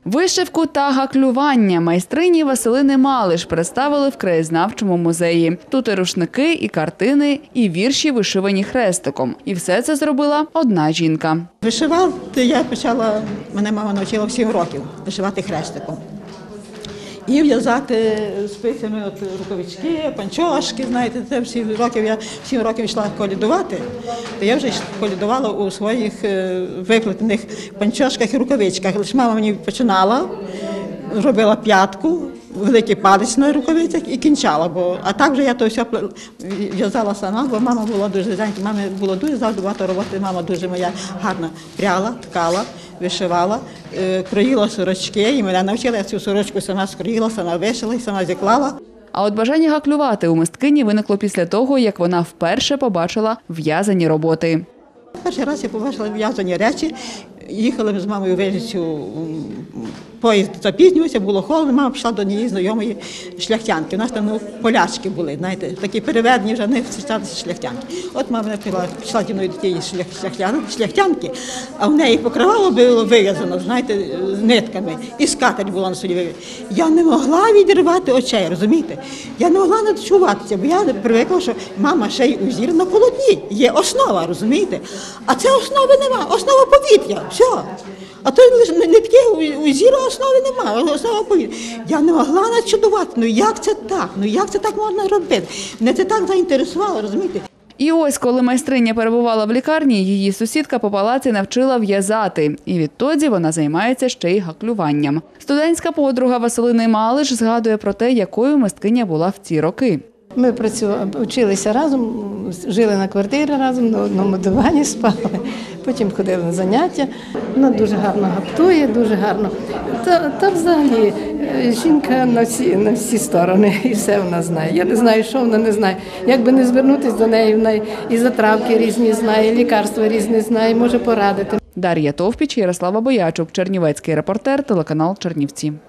Вишивку та гаклювання майстрині Василини Малиш представили в краєзнавчому музеї. Тут і рушники, і картини, і вірші, вишивані хрестиком. І все це зробила одна жінка. Вишивати я почала, мене мама навчила в 7 років вишивати хрестиком. І в'язати спицями рукавички, панчошки, знаєте, це я 7 років йшла колядувати, то я вже колядувала у своїх виплетених панчошках і рукавичках. Лише мама мені починала, робила п'ятку, великий палець на рукавицях і кінчала. А так вже я то все в'язала сама, бо мама була дуже зайнята, мамі було дуже завжди багато роботи, мама дуже моя гарно пряла, ткала, вишивала, кроїла сорочки, і мене навчила, я цю сорочку сама скроїла, сама вишила і сама зіклала. А от бажання гаклювати у мисткині виникло після того, як вона вперше побачила в'язані роботи. Перший раз я побачила в'язані речі, їхали ми з мамою в Вижницю, поїзд запізнювався, було холодно, мама пішла до однієї знайомої шляхтянки. У нас там полячки були, знаєте, такі переведені вже не зустрічалися шляхтянки. От мама пішла зі мною до тієї шляхтянки, а в неї покривало було вив'язано, знаєте, нитками, і скатерть була на собі вив'язана. Я не могла відірвати очей, розумієте? Я не могла начуватися, бо я привикла, що мама ще й узір на полотні, є основа, розумієте? А це основи нема, основа повітря, все. А то не таке узіру основи немає, основа повітря. Я не могла начудувати, як це так? Як це так можна робити? Мене це так заінтересувало, розумієте? І ось, коли майстриня перебувала в лікарні, її сусідка по палаці навчила в'язати. І відтоді вона займається ще й гаклюванням. Студентська подруга Василини Малиш згадує про те, якою мисткиня була в ці роки. Ми вчилися разом, жили на квартирі разом, на одному дивані спали, потім ходили на заняття. Вона дуже гарно гаптує, дуже гарно. Та взагалі жінка на всі сторони, і все вона знає. Я не знаю, що вона не знає. Як би не звернутися до неї, вона і затравки різні знає, і лікарства різні знає, може порадити. Дар'я Товпіч, Ярослава Боячук, Чернівецький репортер, телеканал Чернівці.